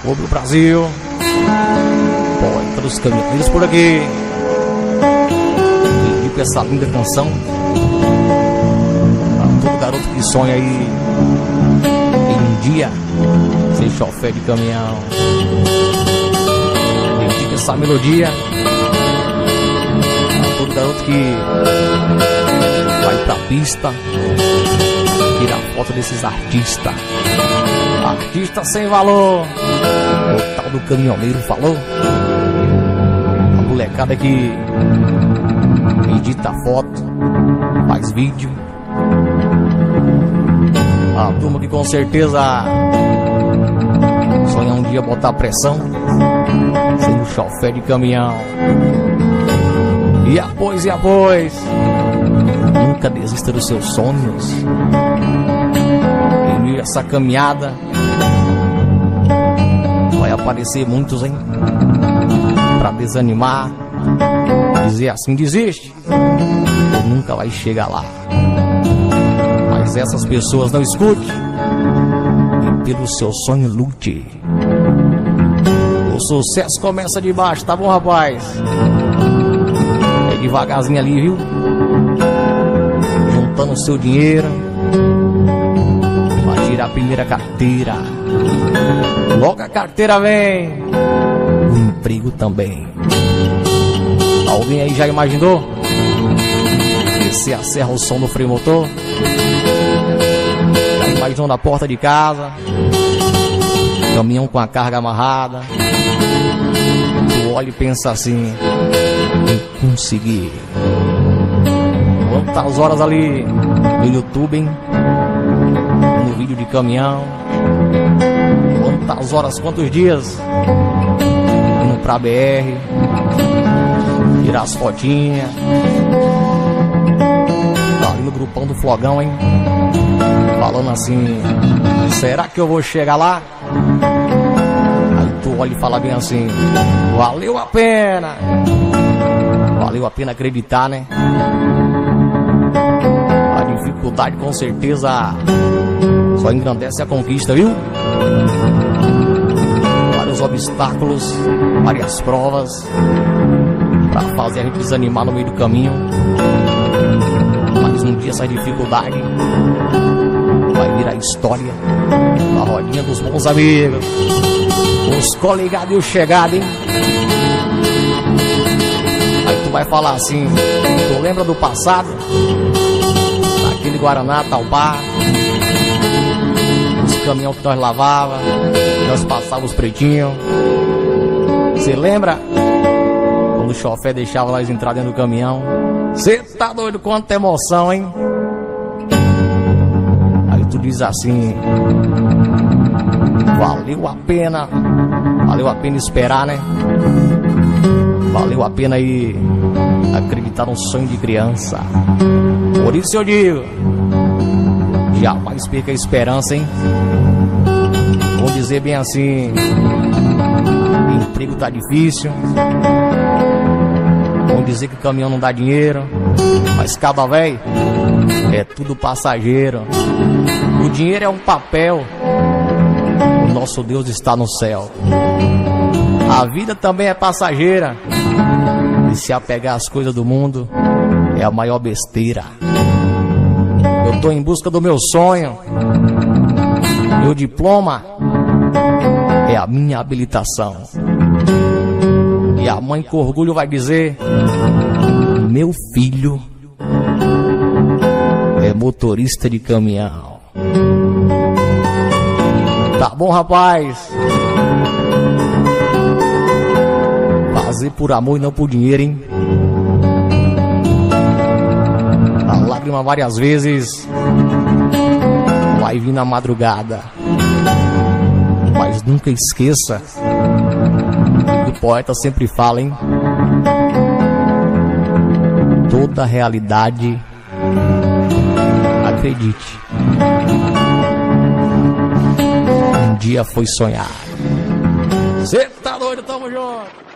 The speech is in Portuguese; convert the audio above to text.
povo do Brasil, poeta dos caminhoneiros por aqui. Dedico essa linda canção a todo garoto que sonha aí em um dia ser chofer de caminhão. Dedico essa melodia a todo garoto que vai pra pista tirar foto desses artistas. Artista sem valor, o tal do caminhoneiro falou. A molecada que edita foto, faz vídeo. A turma que com certeza sonha um dia botar pressão, sendo chofer de caminhão. E após, nunca desista dos seus sonhos. Em meio a essa caminhada vai aparecer muitos, hein, pra desanimar, dizer assim, desiste, ou nunca vai chegar lá. Mas essas pessoas não escute e pelo seu sonho lute. O sucesso começa de baixo, tá bom, rapaz? É devagarzinho ali, viu? Juntando o seu dinheiro pra tirar a primeira carteira. Logo a carteira vem, o emprego também. Alguém aí já imaginou descer a serra, o som do freio motor? Já imaginou na porta de casa, caminhão com a carga amarrada? Tu olha e pensa assim, eu consegui. Quantas horas ali no YouTube, hein? No vídeo de caminhão. Quantas horas, quantos dias indo pra BR, tirar as fotinhas. Tá ali no grupão do Flogão, hein? Falando assim, será que eu vou chegar lá? Aí tu olha e fala bem assim, valeu a pena. Valeu a pena acreditar, né? A dificuldade com certeza só engrandece a conquista, viu? Vários obstáculos, várias provas pra fazer a gente desanimar no meio do caminho. Mas um dia essa dificuldade vai virar história na rodinha dos bons amigos, os coligados e o chegado, hein? Aí tu vai falar assim, tu lembra do passado? Daquele Guaraná, Taubá, os caminhões que nós lavava, nós passávamos os pretinhos. Você lembra quando o chofer deixava nós entrar dentro do caminhão? Você tá doido, quanta emoção, hein? Aí tu diz assim, valeu a pena esperar, né? Valeu a pena aí acreditar no sonho de criança. Por isso eu digo, jamais perca a esperança, hein? Vou dizer bem assim, emprego tá difícil. Vão dizer que o caminhão não dá dinheiro, mas caba véi, é tudo passageiro. O dinheiro é um papel, o nosso Deus está no céu. A vida também é passageira, e se apegar às coisas do mundo é a maior besteira. Eu tô em busca do meu sonho, meu diploma é a minha habilitação. E a mãe com orgulho vai dizer, meu filho é motorista de caminhão. Tá bom, rapaz? Fazer por amor e não por dinheiro, hein? A lágrima várias vezes vai vir na madrugada, mas nunca esqueça que o poeta sempre fala, hein? Toda realidade, acredite, um dia foi sonhar. Cê tá doido, tamo junto!